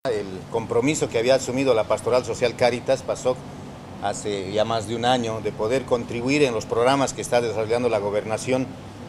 El compromiso que había asumido la Pastoral Social Cáritas PASOC hace ya más de un año de poder contribuir en los programas que está desarrollando la gobernación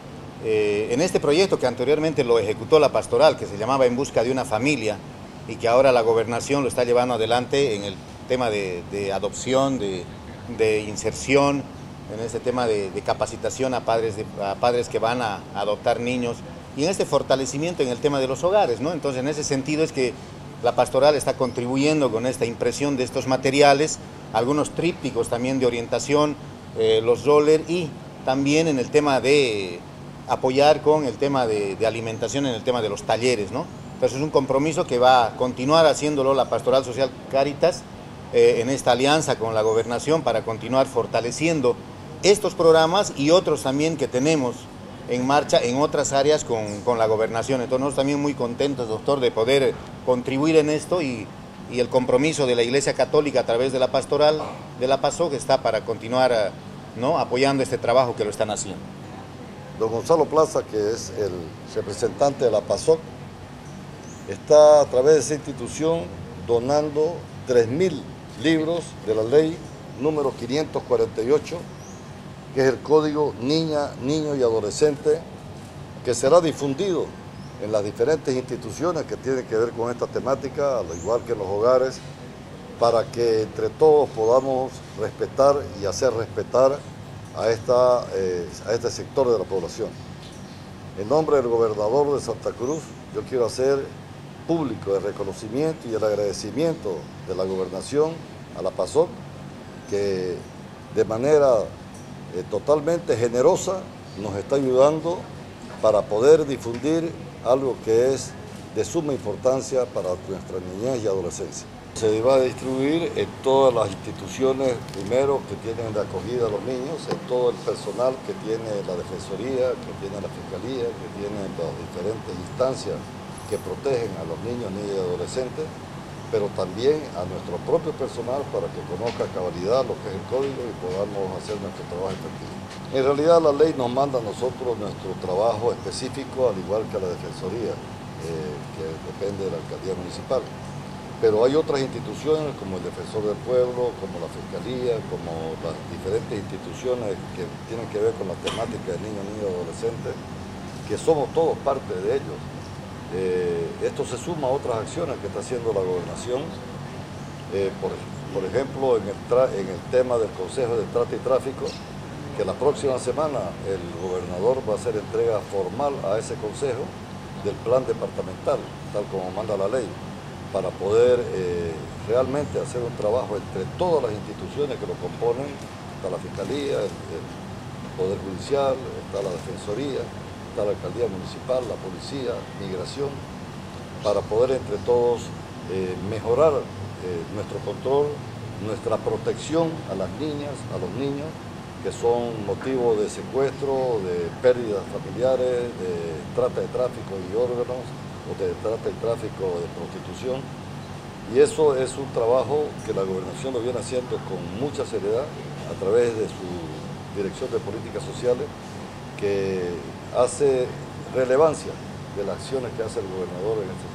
en este proyecto que anteriormente lo ejecutó la pastoral, que se llamaba En Busca de una Familia, y que ahora la gobernación lo está llevando adelante en el tema de adopción, de inserción, en este tema de capacitación a padres que van a adoptar niños, y en este fortalecimiento en el tema de los hogares, ¿no? Entonces, en ese sentido es que la pastoral está contribuyendo con esta impresión de estos materiales, algunos trípticos también de orientación, los roller, y también en el tema de apoyar con el tema de alimentación, en el tema de los talleres, ¿no? Entonces es un compromiso que va a continuar haciéndolo la Pastoral Social Cáritas en esta alianza con la gobernación para continuar fortaleciendo estos programas y otros también que tenemos en marcha en otras áreas con la gobernación. Entonces nosotros también muy contentos, doctor, de poder contribuir en esto, y el compromiso de la Iglesia Católica a través de la pastoral de la PASOC está para continuar, ¿no?, apoyando este trabajo que lo están haciendo. Don Gonzalo Plaza, que es el representante de la PASOC, está a través de esa institución donando 3.000 libros de la ley número 548, que es el Código Niña, Niño y Adolescente, que será difundido en las diferentes instituciones que tienen que ver con esta temática, al igual que en los hogares, para que entre todos podamos respetar y hacer respetar a este sector de la población. En nombre del gobernador de Santa Cruz, yo quiero hacer público el reconocimiento y el agradecimiento de la gobernación a la PASOC, que de manera totalmente generosa nos está ayudando para poder difundir algo que es de suma importancia para nuestra niñez y adolescencia. Se va a distribuir en todas las instituciones, primero, que tienen de acogida a los niños, en todo el personal que tiene la Defensoría, que tiene la Fiscalía, que tiene las diferentes instancias que protegen a los niños, niñas y adolescentes, pero también a nuestro propio personal para que conozca a cabalidad lo que es el código y podamos hacer nuestro trabajo efectivo. En realidad la ley nos manda a nosotros nuestro trabajo específico, al igual que a la Defensoría, que depende de la Alcaldía Municipal. Pero hay otras instituciones como el Defensor del Pueblo, como la Fiscalía, como las diferentes instituciones que tienen que ver con la temática de niños, niñas y adolescentes, que somos todos parte de ellos. Esto se suma a otras acciones que está haciendo la gobernación, por ejemplo, en el tema del Consejo de Trata y Tráfico, que la próxima semana el gobernador va a hacer entrega formal a ese consejo del plan departamental, tal como manda la ley, para poder realmente hacer un trabajo entre todas las instituciones que lo componen. Está la Fiscalía, el Poder Judicial, está la Defensoría, está la Alcaldía Municipal, la Policía, Migración, para poder entre todos mejorar nuestro control, nuestra protección a las niñas, a los niños, que son motivo de secuestro, de pérdidas familiares, de trata de tráfico y órganos, o de trata y tráfico de prostitución. Y eso es un trabajo que la gobernación lo viene haciendo con mucha seriedad a través de su Dirección de Políticas Sociales, que hace relevancia de las acciones que hace el gobernador en este